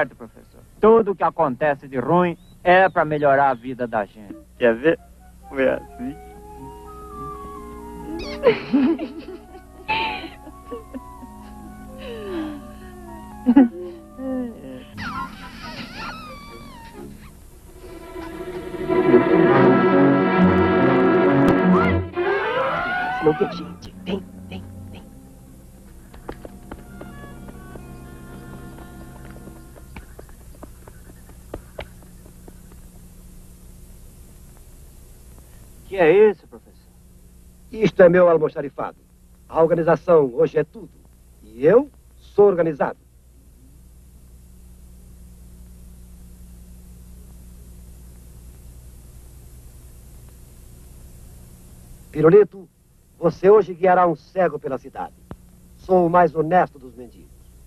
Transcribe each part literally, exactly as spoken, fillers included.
certo, professor. Tudo que acontece de ruim é para melhorar a vida da gente. Quer ver? Foi assim. Não vê, gente. Vem, vem, vem. Que é isso, professor? Isto é meu almoxarifado. A organização hoje é tudo. E eu sou organizado. Pirulito, você hoje guiará um cego pela cidade. Sou o mais honesto dos mendigos.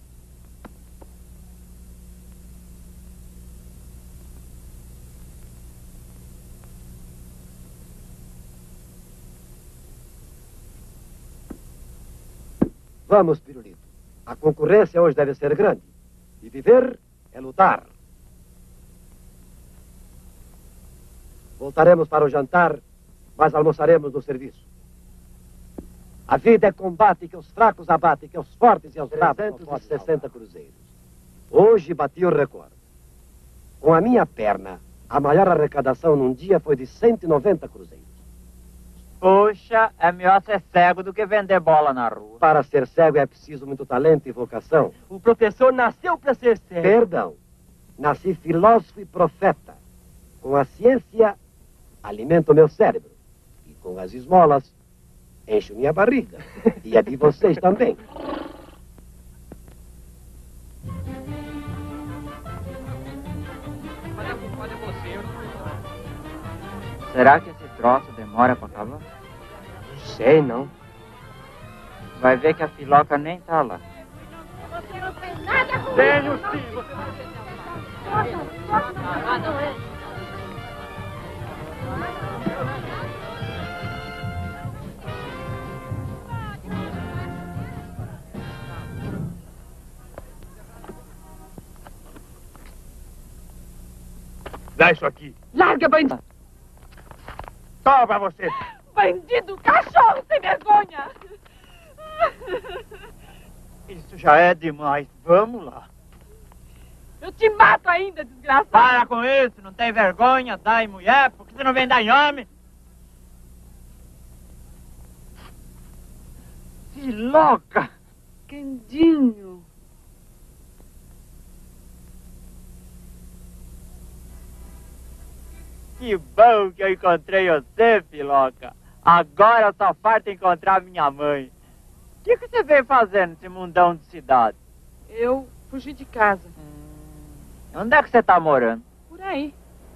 Vamos, Pirulito. A concorrência hoje deve ser grande. E viver é lutar. Voltaremos para o jantar, mas almoçaremos no serviço. A vida é combate que os fracos abate, que os fortes e os bravos trezentos e sessenta cruzeiros. Hoje bati o recorde. Com a minha perna, a maior arrecadação num dia foi de cento e noventa cruzeiros. Puxa, é melhor ser cego do que vender bola na rua. Para ser cego é preciso muito talento e vocação. O professor nasceu para ser cego. Perdão. Nasci filósofo e profeta. Com a ciência, alimento meu cérebro. E com as esmolas, encho minha barriga. E a de vocês também. Será que esse troço demora para acabar? Não sei, não. Vai ver que a Filoca nem tá lá. Você não fez nada com Tenho isso. sim, você não fez Dá isso aqui. Larga, bandido. Toma pra você. Bandido, cachorro sem vergonha. Isso já é demais. Vamos lá. Eu te mato ainda, desgraçado. Para com isso. Não tem vergonha. Dá em mulher. Por que você não vem dar em homem? Filoca. Candinho. Que bom que eu encontrei você, Filoca. Agora eu só falta encontrar minha mãe. O que, que você veio fazendo nesse mundão de cidade? Eu fugi de casa. Hum, onde é que você tá morando? Por aí.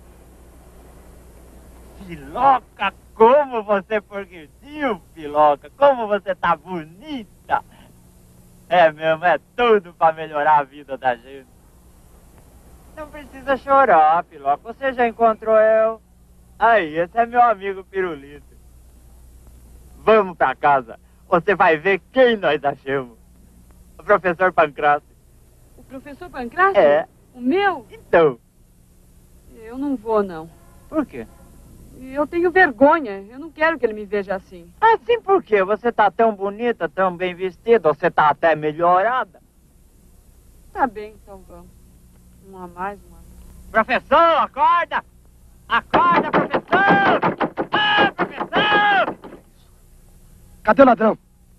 Filoca, como você progrediu, Filoca. Como você tá bonita. É mesmo, é tudo pra melhorar a vida da gente. Não precisa chorar, Filoca. Você já encontrou eu? Aí, esse é meu amigo Pirulito. Vamos pra casa. Você vai ver quem nós achamos. O professor Pancrácio. O professor Pancrácio? É. O meu? Então. Eu não vou, não. Por quê? Eu tenho vergonha. Eu não quero que ele me veja assim. Assim por quê? Você tá tão bonita, tão bem vestida. Você tá até melhorada. Tá bem, então vamos. Um a mais, um a mais. Professor, acorda! Acorda, professor! Ah, professor! Cadê o ladrão?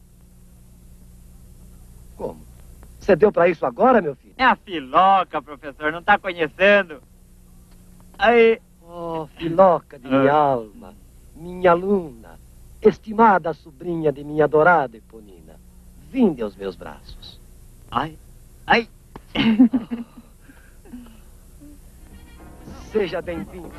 Como? Você deu pra isso agora, meu filho? É a Filoca, professor, não tá conhecendo? Aí... Oh, Filoca de minha alma, minha aluna, estimada sobrinha de minha adorada Eponina, vinde aos meus braços. Ai, ai... Seja bem-vindo.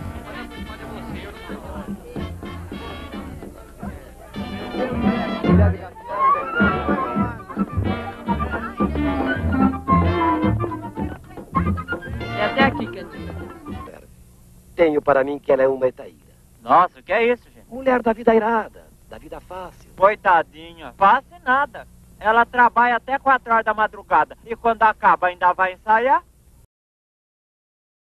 E até aqui, Candinho. Tenho para mim que ela é uma Etaíra. Nossa, o que é isso, gente? Mulher da vida irada, da vida fácil. Coitadinha, fácil nada. Ela trabalha até quatro horas da madrugada. E quando acaba, ainda vai ensaiar?